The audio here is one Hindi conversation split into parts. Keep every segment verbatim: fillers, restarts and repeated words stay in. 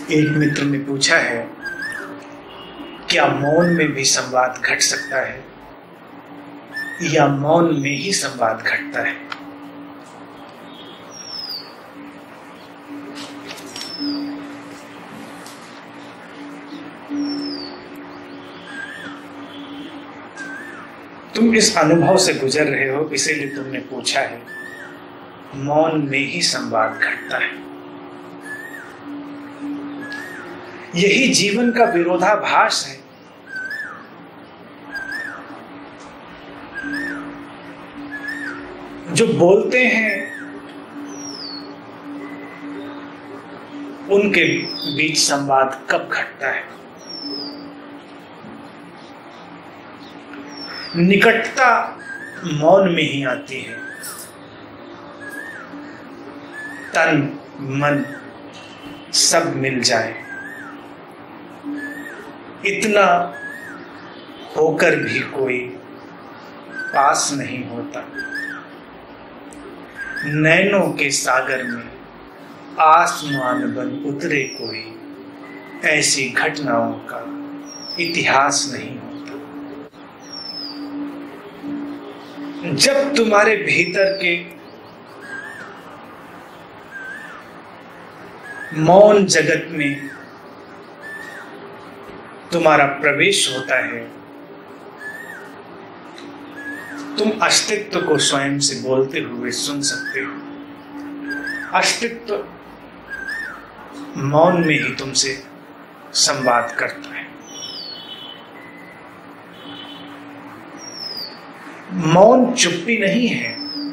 एक मित्र ने पूछा है, क्या मौन में भी संवाद घट सकता है या मौन में ही संवाद घटता है? तुम इस अनुभव से गुजर रहे हो, इसीलिए तुमने पूछा है। मौन में ही संवाद घटता है। यही जीवन का विरोधाभास है। जो बोलते हैं उनके बीच संवाद कब घटता है? निकटता मौन में ही आती है। तन मन सब मिल जाए, इतना होकर भी कोई पास नहीं होता। नैनों के सागर में आसमान बन उतरे कोई, ऐसी घटनाओं का इतिहास नहीं होता। जब तुम्हारे भीतर के मौन जगत में तुम्हारा प्रवेश होता है, तुम अस्तित्व को स्वयं से बोलते हुए सुन सकते हो। अस्तित्व मौन में ही तुमसे संवाद करता है। मौन चुप्पी नहीं है,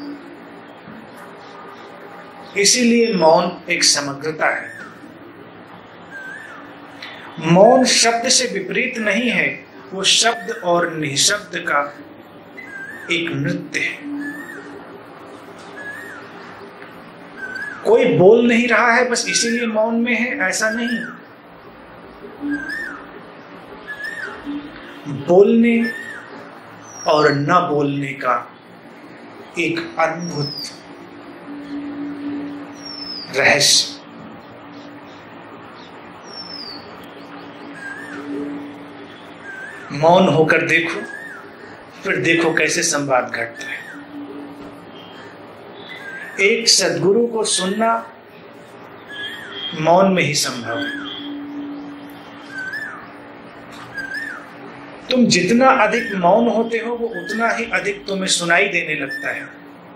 इसीलिए मौन एक समग्रता है। मौन शब्द से विपरीत नहीं है, वो शब्द और निःशब्द का एक नृत्य है। कोई बोल नहीं रहा है बस इसीलिए मौन में है, ऐसा नहीं। बोलने और न बोलने का एक अद्भुत रहस्य। मौन होकर देखो, फिर देखो कैसे संवाद घटता है। एक सद्गुरु को सुनना मौन में ही संभव है। तुम जितना अधिक मौन होते हो, वो उतना ही अधिक तुम्हें सुनाई देने लगता है।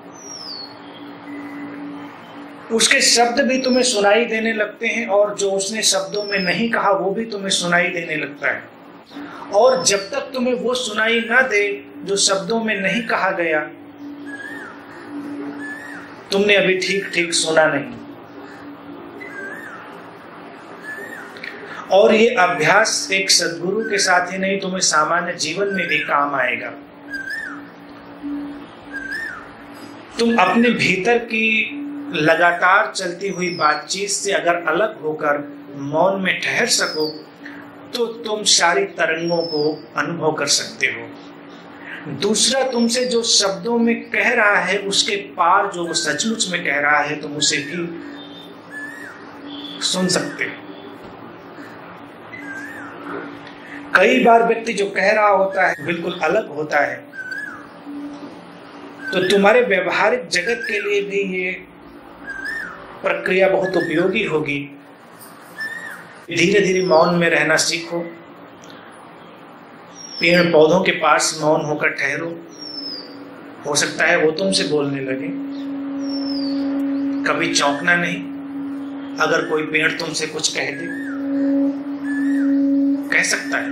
उसके शब्द भी तुम्हें सुनाई देने लगते हैं, और जो उसने शब्दों में नहीं कहा वो भी तुम्हें सुनाई देने लगता है। और जब तक तुम्हें वो सुनाई ना दे जो शब्दों में नहीं कहा गया, तुमने अभी ठीक ठीक सुना नहीं। और ये अभ्यास एक सद्गुरु के साथ ही नहीं, तुम्हें सामान्य जीवन में भी काम आएगा। तुम अपने भीतर की लगातार चलती हुई बातचीत से अगर अलग होकर मौन में ठहर सको, तो तुम सारी तरंगों को अनुभव कर सकते हो। दूसरा तुमसे जो शब्दों में कह रहा है, उसके पार जो वो सचमुच में कह रहा है, तुम उसे भी सुन सकते हो। कई बार व्यक्ति जो कह रहा होता है बिल्कुल अलग होता है, तो तुम्हारे व्यवहारिक जगत के लिए भी ये प्रक्रिया बहुत उपयोगी होगी। धीरे धीरे मौन में रहना सीखो। पेड़ पौधों के पास मौन होकर ठहरो, हो सकता है वो तुमसे बोलने लगे। कभी चौंकना नहीं अगर कोई पेड़ तुमसे कुछ कह दे, कह सकता है।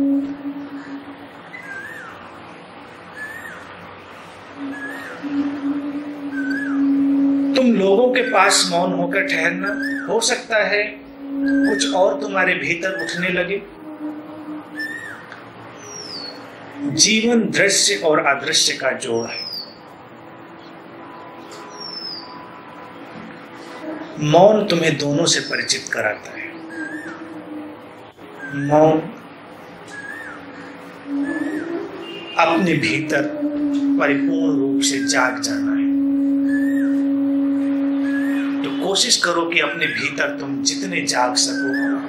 तुम लोगों के पास मौन होकर ठहरना, हो सकता है कुछ और तुम्हारे भीतर उठने लगे। जीवन दृश्य और अदृश्य का जोड़ है। मौन तुम्हें दोनों से परिचित कराता है। मौन अपने भीतर परिपूर्ण रूप से जाग जाना है। तो कोशिश करो कि अपने भीतर तुम जितने जाग सको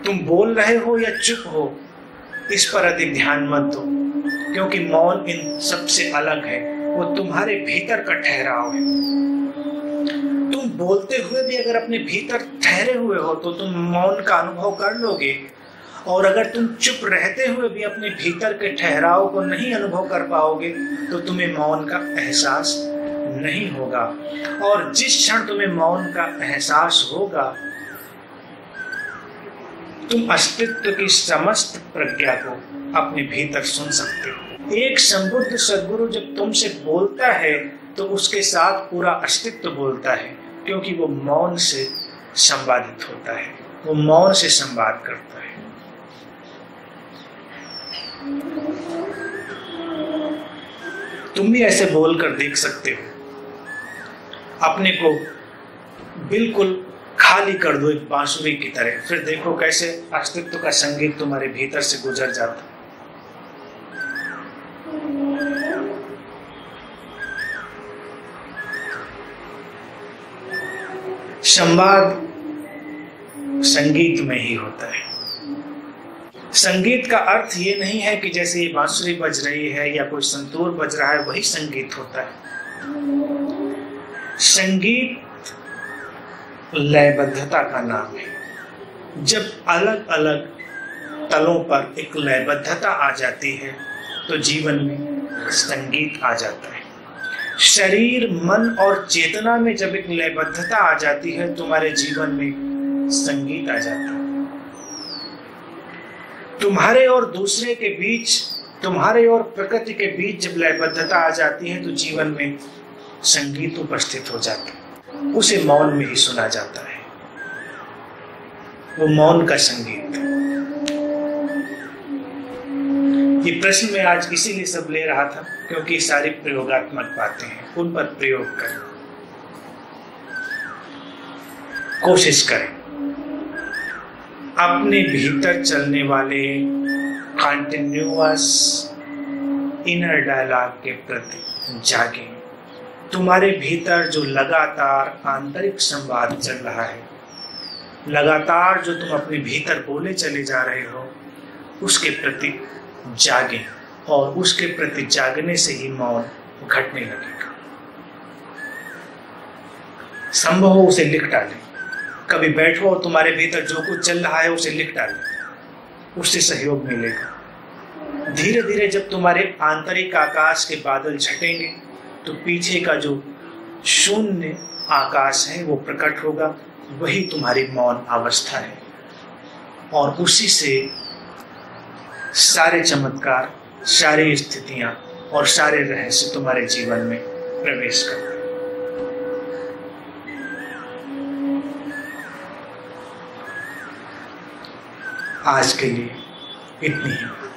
तुम बोल रहे हो या चुप हो, इस पर अधिक ध्यान मत दो, क्योंकि मौन इन सबसे अलग है। वो तुम्हारे भीतर का ठहराव है। तुम बोलते हुए भी अगर अपने भीतर ठहरे हुए हो तो तुम मौन का अनुभव कर लोगे, और अगर तुम चुप रहते हुए भी अपने भीतर के ठहराव को नहीं अनुभव कर पाओगे तो तुम्हें मौन का एहसास नहीं होगा। और जिस क्षण तुम्हें मौन का एहसास होगा, तुम अस्तित्व की समस्त प्रज्ञा को अपने भीतर सुन सकते हो। एक संबुद्ध सद्गुरु जब तुमसे बोलता है तो उसके साथ पूरा अस्तित्व बोलता है, क्योंकि वो मौन से संवादित होता है, वो मौन से संवाद करता है। तुम भी ऐसे बोलकर देख सकते हो। अपने को बिल्कुल खाली कर दो एक बांसुरी की तरह, फिर देखो कैसे अस्तित्व का संगीत तुम्हारे भीतर से गुजर जाता। संवाद संगीत में ही होता है। संगीत का अर्थ ये नहीं है कि जैसे ये बांसुरी बज रही है या कोई संतूर बज रहा है वही संगीत होता है। संगीत लयबद्धता का नाम है। जब अलग अलग तलों पर एक लयबद्धता आ जाती है तो जीवन में संगीत आ जाता है। शरीर, मन और चेतना में जब एक लयबद्धता आ जाती है तुम्हारे जीवन में संगीत आ जाता है। तुम्हारे और दूसरे के बीच, तुम्हारे और प्रकृति के बीच जब लयबद्धता आ जाती है तो जीवन में संगीत उपस्थित हो जाता है। उसे मौन में ही सुना जाता है, वो मौन का संगीत। ये प्रश्न मैं आज इसीलिए सब ले रहा था क्योंकि सारी प्रयोगात्मक बातें हैं, उन पर प्रयोग करें, कोशिश करें। अपने भीतर चलने वाले कंटिन्यूअस इनर डायलॉग के प्रति जागें। तुम्हारे भीतर जो लगातार आंतरिक संवाद चल रहा है, लगातार जो तुम अपने भीतर बोले चले जा रहे हो, उसके प्रति जागें, और उसके प्रति जागने से ही मौन घटने लगेगा। संभव हो उसे लिख डालें। कभी बैठो और तुम्हारे भीतर जो कुछ चल रहा है उसे लिख डालें, उससे सहयोग मिलेगा। धीरे धीरे जब तुम्हारे आंतरिक आकाश के बादल छटेंगे तो पीछे का जो शून्य आकाश है वो प्रकट होगा, वही तुम्हारी मौन अवस्था है, और उसी से सारे चमत्कार, सारी स्थितियां और सारे रहस्य तुम्हारे जीवन में प्रवेश करते हैं। आज के लिए इतनी ही।